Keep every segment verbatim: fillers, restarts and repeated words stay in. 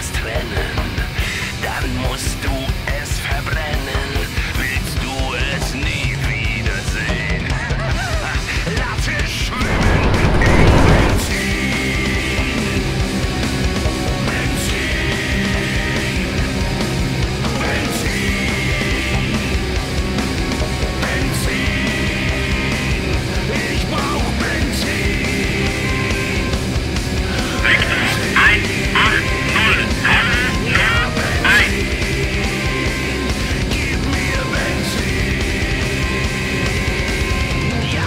was trennen, dann musst du es verbrennen. Willst du es nie wiedersehen? Lass es schwimmen in Benzin. Benzin. Benzin. Benzin. Ich brauch Benzin. eins acht null eins. Gib mir Benzin. Ja.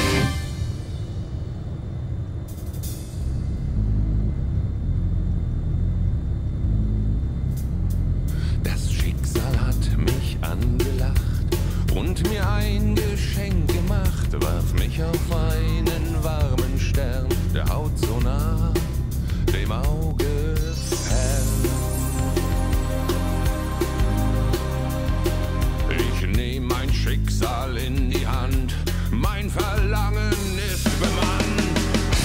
Das Schicksal hat mich angelacht und mir ein Geschenk gemacht, warf mich auf einen warmen Stern, der Haut so nah, dem Auge fern. Ich nehm mein Schicksal in die Hand, mein Verlangen ist bemannt.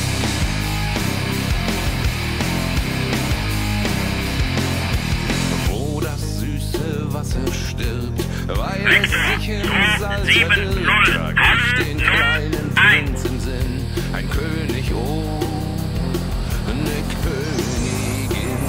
Wo das süße Wasser stirbt, weil es sich im Salz verdirbt, trag ich den kleinen Prinzen Sinn, ein König ohne Königin.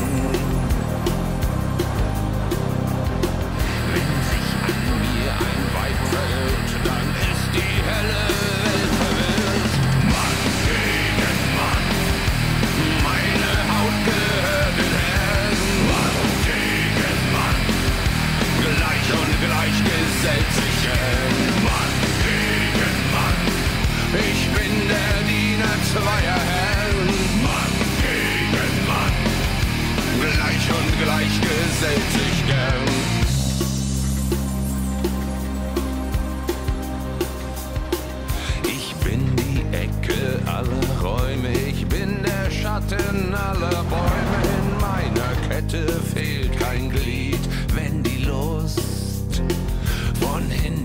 Wenn sich an mir ein Weib verirrt, dann ist die helle Welt verwirrt. Mann gegen Mann, meine Haut gehört den Herren. Mann gegen Mann, gleich und gleich gesellt sich gern. Mann gegen Mann, ich bin der Diener zweier Herren. Mann gegen Mann, gleich und gleich gesellt sich gern. Ich bin die Ecke aller Räume, ich bin der Schatten aller Bäume. In meiner Kette fehlt kein Glied, wenn die Lust von hinten